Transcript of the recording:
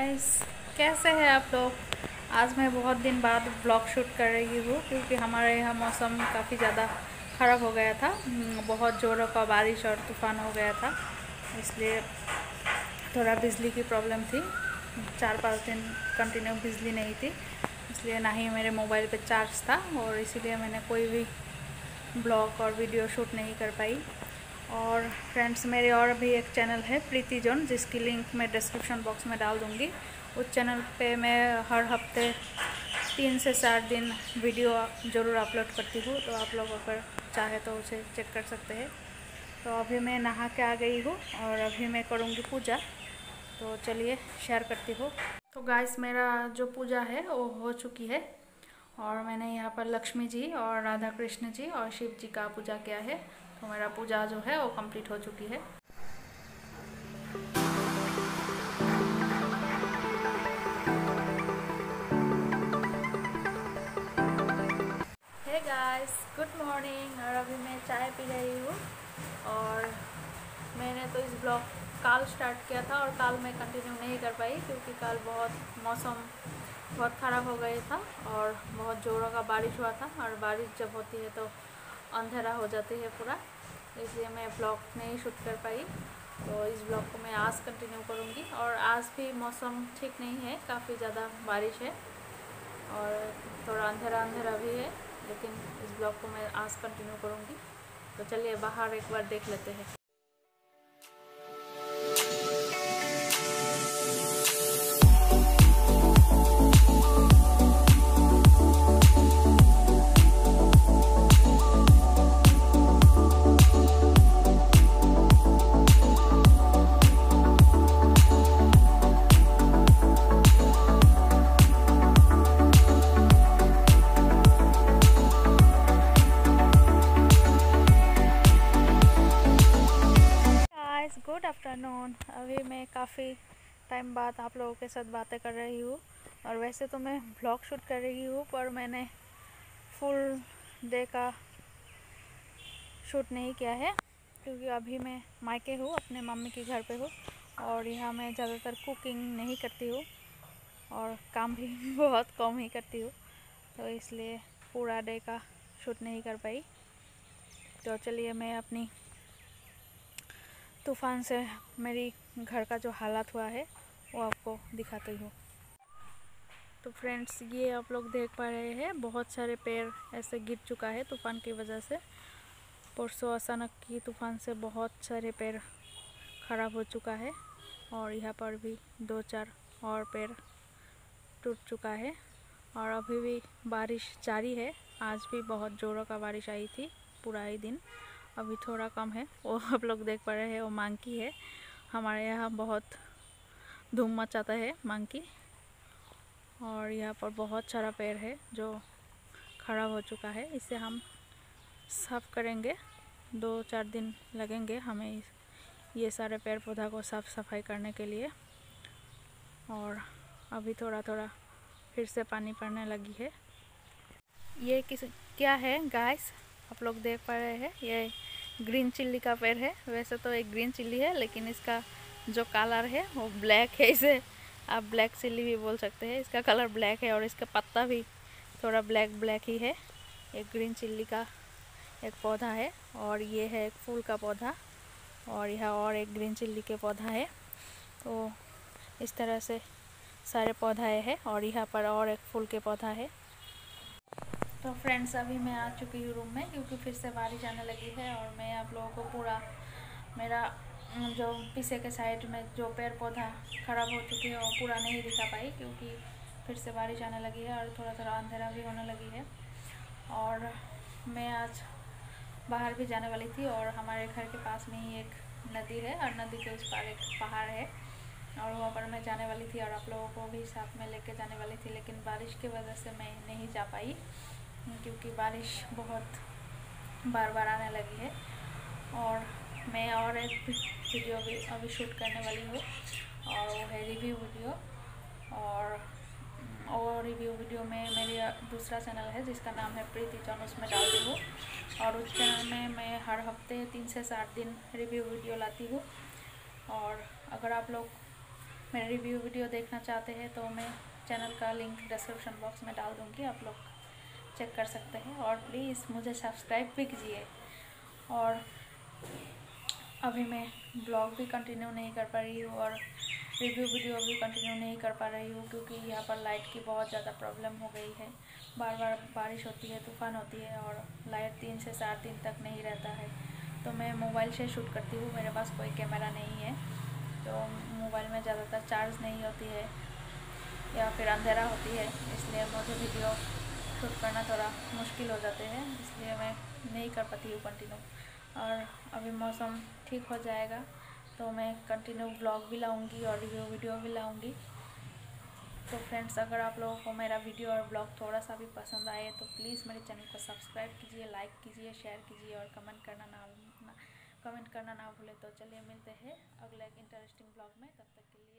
Guys, कैसे हैं आप लोग। आज मैं बहुत दिन बाद ब्लॉग शूट कर रही हूँ क्योंकि हमारे यहाँ मौसम काफ़ी ज़्यादा ख़राब हो गया था। बहुत ज़ोरों का बारिश और तूफ़ान हो गया था, इसलिए थोड़ा बिजली की प्रॉब्लम थी। 4-5 दिन कंटिन्यू बिजली नहीं थी, इसलिए ना ही मेरे मोबाइल पे चार्ज था और इसीलिए मैंने कोई भी ब्लॉग और वीडियो शूट नहीं कर पाई। और फ्रेंड्स, मेरे और भी एक चैनल है प्रीति जोन, जिसकी लिंक मैं डिस्क्रिप्शन बॉक्स में डाल दूँगी। उस चैनल पे मैं हर हफ्ते 3 से 4 दिन वीडियो ज़रूर अपलोड करती हूँ, तो आप लोग अगर चाहे तो उसे चेक कर सकते हैं। तो अभी मैं नहा के आ गई हूँ और अभी मैं करूँगी पूजा, तो चलिए शेयर करती हूँ। तो गाइस, मेरा जो पूजा है वो हो चुकी है और मैंने यहाँ पर लक्ष्मी जी और राधा कृष्ण जी और शिव जी का पूजा किया है। तो मेरा पूजा जो है वो कंप्लीट हो चुकी है। Hey guys, good morning. और अभी मैं चाय पी रही हूँ और मैंने तो इस ब्लॉग कल स्टार्ट किया था और कल मैं कंटिन्यू नहीं कर पाई क्योंकि कल मौसम बहुत ख़राब हो गया था और बहुत ज़ोरों का बारिश हुआ था। और बारिश जब होती है तो अंधेरा हो जाती है पूरा, इसलिए मैं ब्लॉग नहीं शूट कर पाई। तो इस ब्लॉग को मैं आज कंटिन्यू करूँगी। और आज भी मौसम ठीक नहीं है, काफ़ी ज़्यादा बारिश है और थोड़ा अंधेरा अंधेरा भी है, लेकिन इस ब्लॉग को मैं आज कंटिन्यू करूँगी। तो चलिए बाहर एक बार देख लेते हैं। Good afternoon. अभी मैं काफ़ी टाइम बाद आप लोगों के साथ बातें कर रही हूँ। और वैसे तो मैं ब्लॉग शूट कर रही हूँ, पर मैंने फुल डे का शूट नहीं किया है क्योंकि अभी मैं मायके हूँ, अपने मम्मी के घर पे हूँ और यहाँ मैं ज़्यादातर कुकिंग नहीं करती हूँ और काम भी बहुत कम ही करती हूँ, तो इसलिए पूरा डे का शूट नहीं कर पाई। तो चलिए मैं अपनी तूफ़ान से मेरी घर का जो हालत हुआ है वो आपको दिखाती हूँ। तो फ्रेंड्स, ये आप लोग देख पा रहे हैं, बहुत सारे पेड़ ऐसे गिर चुका है तूफ़ान की वजह से। परसों अचानक की तूफ़ान से बहुत सारे पेड़ ख़राब हो चुका है और यहाँ पर भी 2-4 और पेड़ टूट चुका है। और अभी भी बारिश जारी है। आज भी बहुत ज़ोरों का बारिश आई थी पूरा ही दिन, अभी थोड़ा कम है। वो आप लोग देख पा रहे हैं, वो मंकी है। हमारे यहाँ बहुत धूम मचाता है मंकी। और यहाँ पर बहुत सारा पेड़ है जो ख़राब हो चुका है, इसे हम साफ़ करेंगे। 2-4 दिन लगेंगे हमें ये सारे पेड़ पौधा को साफ़ सफाई करने के लिए। और अभी थोड़ा थोड़ा फिर से पानी पड़ने लगी है। ये क्या है गाइस, आप लोग देख पा रहे हैं, ये ग्रीन चिल्ली का पेड़ है। वैसे तो एक ग्रीन चिल्ली है, लेकिन इसका जो कलर है वो ब्लैक है। इसे आप ब्लैक चिल्ली भी बोल सकते हैं। इसका कलर ब्लैक है और इसका पत्ता भी थोड़ा ब्लैक ब्लैक ही है। एक ग्रीन चिल्ली का एक पौधा है और ये है एक फूल का पौधा और यह और एक ग्रीन चिल्ली के पौधा है। तो इस तरह से सारे पौधे हैं और यहाँ पर और एक फूल के पौधा है। तो फ्रेंड्स, अभी मैं आ चुकी हूँ रूम में क्योंकि फिर से बारिश आने लगी है और मैं आप लोगों को पूरा मेरा जो पीछे के साइड में जो पेड़ पौधा ख़राब हो चुके हैं वो पूरा नहीं दिखा पाई क्योंकि फिर से बारिश आने लगी है और थोड़ा थोड़ा अंधेरा भी होने लगी है। और मैं आज बाहर भी जाने वाली थी और हमारे घर के पास में ही एक नदी है और नदी के उस पार एक पहाड़ है और वहाँ पर मैं जाने वाली थी और आप लोगों को भी साथ में लेके जाने वाली थी, लेकिन बारिश की वजह से मैं नहीं जा पाई क्योंकि बारिश बहुत बार बार आने लगी है। और मैं और एक वीडियो भी अभी शूट करने वाली हूँ और वो है रिव्यू वीडियो। और रिव्यू वीडियो में मेरी दूसरा चैनल है जिसका नाम है प्रीति जोन, उसमें डालती हूँ। और उस चैनल में मैं हर हफ्ते 3 से 7 दिन रिव्यू वीडियो लाती हूँ। और अगर आप लोग मेरे रिव्यू वीडियो देखना चाहते हैं तो मैं चैनल का लिंक डिस्क्रिप्शन बॉक्स में डाल दूँगी, आप लोग चेक कर सकते हैं। और प्लीज़ मुझे सब्सक्राइब भी कीजिए। और अभी मैं ब्लॉग भी कंटिन्यू नहीं कर पा रही हूँ और रिव्यू वीडियो भी कंटिन्यू नहीं कर पा रही हूँ, क्योंकि यहाँ पर लाइट की बहुत ज़्यादा प्रॉब्लम हो गई है। बार बार बारिश होती है, तूफ़ान होती है और लाइट 3 से 4 दिन तक नहीं रहता है। तो मैं मोबाइल से शूट करती हूँ, मेरे पास कोई कैमरा नहीं है। तो मोबाइल में ज़्यादातर चार्ज नहीं होती है या फिर अंधेरा होती है, इसलिए मुझे वीडियो शूट करना थोड़ा मुश्किल हो जाते हैं, इसलिए मैं नहीं कर पाती हूँ कंटिन्यू। और अभी मौसम ठीक हो जाएगा तो मैं कंटिन्यू ब्लॉग भी लाऊंगी और रिव्यू वीडियो भी लाऊंगी। तो फ्रेंड्स, अगर आप लोगों को मेरा वीडियो और ब्लॉग थोड़ा सा भी पसंद आए तो प्लीज़ मेरे चैनल को सब्सक्राइब कीजिए, लाइक कीजिए, शेयर कीजिए और कमेंट करना ना भूलें। तो चलिए मिलते हैं अगले एक इंटरेस्टिंग ब्लॉग में, तब तक के लिए।